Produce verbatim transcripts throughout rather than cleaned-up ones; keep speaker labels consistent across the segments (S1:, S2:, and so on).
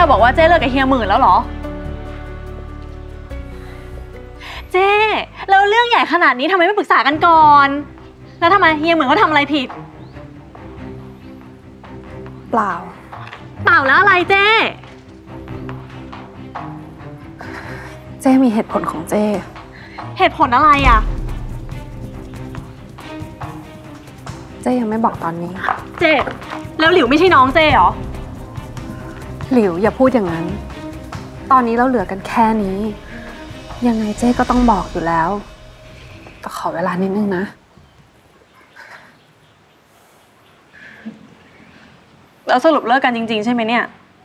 S1: บอกว่าเจ้เลิกกับเฮียหมื่นแล้วเหรอเจ้แล้วเรื่องใหญ่ขนาดนี้ทำไมไม่ปรึกษากันก่อนแล้วทำไมเฮียหมื่นเขาทำอะไรผิด
S2: เปล่า
S1: เปล่าแล้วอะไรเจ้
S2: เจ้มีเหตุผลของเจ้
S1: เหตุผลอะไรอ่ะ
S2: เจ้ยังไม่บอกตอนนี้
S1: เจ้แล้วหลิวไม่ใช่น้องเจ้เหรอ
S2: หลิวอย่าพูดอย่างนั้นตอนนี้เราเหลือกันแค่นี้ยังไงเจ้ก็ต้องบอกอยู่แล้วแต่ขอเวลานิดนึงนะ
S1: แล้วสรุปเลิกกันจริงๆใช่ไหมเนี่ย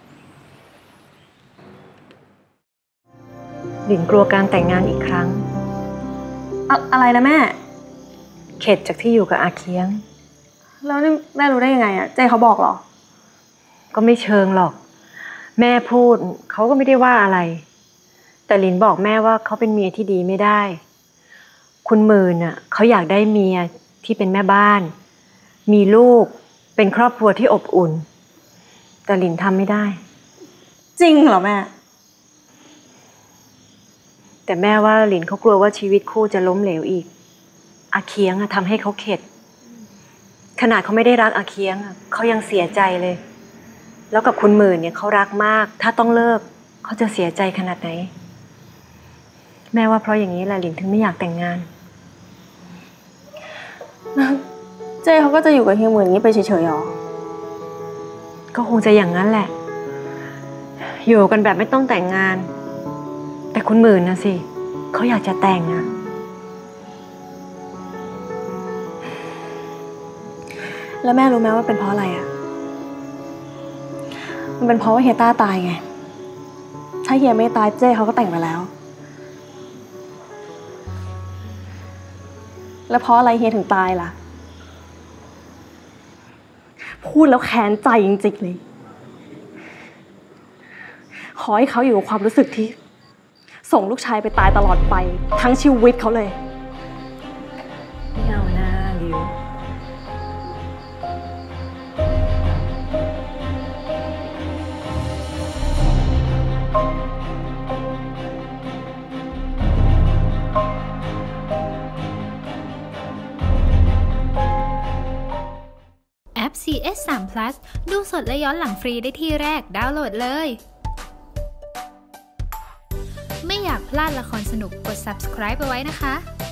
S3: หลินกลัวการแต่งงานอีกครั้ง
S1: อะอะไรนะแม่
S3: เข็ดจากที่อยู่กับอาเคียง
S1: แล้วนี่แม่รู้ได้ยังไงอะเจ้เขาบอกเหรอ
S3: ก็ไม่เชิงหรอกแม่พูดเขาก็ไม่ได้ว่าอะไรแต่หลินบอกแม่ว่าเขาเป็นเมียที่ดีไม่ได้คุณหมื่นน่ะเขาอยากได้เมียที่เป็นแม่บ้านมีลูกเป็นครอบครัวที่อบอุ่นแต่หลินทำไม่ได้
S1: จริงเหรอแม่
S3: แต่แม่ว่าหลินเขากลัวว่าชีวิตคู่จะล้มเหลวอีกอาเคียงทำให้เขาเข็ดขนาดเขาไม่ได้รักอาเคียงเขายังเสียใจเลยแล้วกับคุณหมื่นเนี่ยเขารักมากถ้าต้องเลิกเขาจะเสียใจขนาดไหนแม่ว่าเพราะอย่างนี้แหละหลินถึงไม่อยากแต่งงาน
S1: เจ้เขาก็จะอยู่กับเฮียหมื่นนี้ไปเฉยๆหรอ
S3: ก็คงจะอย่างนั้นแหละอยู่กันแบบไม่ต้องแต่งงานแต่คุณหมื่นนะสิเขาอยากจะแต่งอะ
S1: แล้วแม่รู้ไหมว่าเป็นเพราะอะไรอะมันเป็นเพราะว่าเฮียต้าตายไงถ้าเฮียไม่ตายเจ้เขาก็แต่งไปแล้วแล้วเพราะอะไรเฮียถึงตายล่ะพูดแล้วแค้นใจจริงๆเลยขอให้เขาอยู่กับความรู้สึกที่ส่งลูกชายไปตายตลอดไปทั้งชีวิตเขาเลย
S3: ไม่เอานะหลิว
S4: แอป ซี เอส สาม พลัส ดูสดและย้อนหลังฟรีได้ที่แรกดาวน์โหลดเลยไม่อยากพลาดละครสนุกกด ซับสไครบ์ เอาไว้นะคะ